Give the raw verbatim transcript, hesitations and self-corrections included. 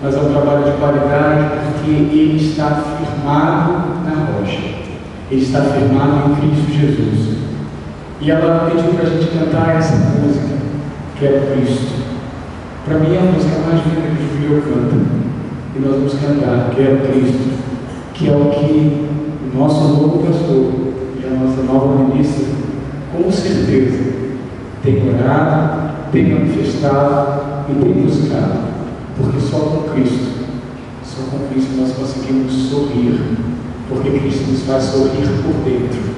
mas é um trabalho de qualidade porque ele está firmado na rocha, ele está firmado em Cristo Jesus. E ela pediu para a gente cantar essa música, que é o Cristo. Para mim é a música mais linda que o Julio canta, e nós vamos cantar, que é o Cristo, que é o que o nosso novo pastor e a nossa nova ministra, com certeza, tem orado, tem manifestado e tem buscado, porque só com Cristo, só com Cristo nós conseguimos sorrir, porque Cristo nos faz sorrir por dentro.